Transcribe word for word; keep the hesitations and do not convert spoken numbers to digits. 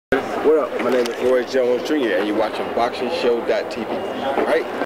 What up? My name is Roy Jones Junior and you're watching Boxing Show dot T V. All right?